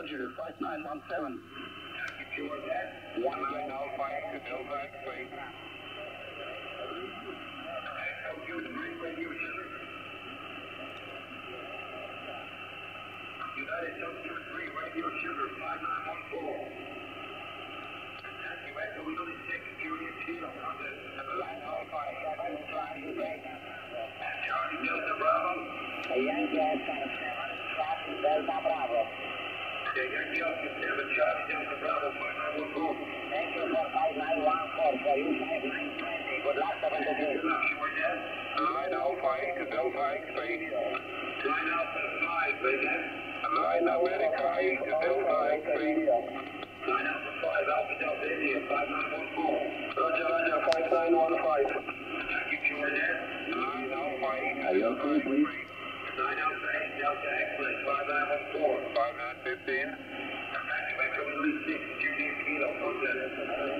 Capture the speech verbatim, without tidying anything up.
Roger, five nine one seven. one nine Alpha to Delta X-ray. United Tokyo three, radio sugar, five nine one four. Thank you, Echo Unit six, Juliet Kilo, line Alpha, Charlie Delta Bravo. Yankee Oscar seven, Charlie Delta Bravo. Okay, Yankee Oscar seven, Charlie Delta Bravo, five nine one four. Thank you for five nine one four, for you five nine twenty. Good luck, seventy-three. Good luck, sure, Dad. Line Alpha to Delta X-ray. Line Alpha five, Vegas. Line America eight to Delta X-ray. Line Alpha five, Alpha Delta India, five nine one four. Roger, Roger, five nine one five. Thank you, Jordan. Line Alpha eight to Delta X-ray. Line Alpha eight, Delta X-ray, five nine one four. five nine fifteen. Thank you, Echo Unit six, Juliet Kilo, contact.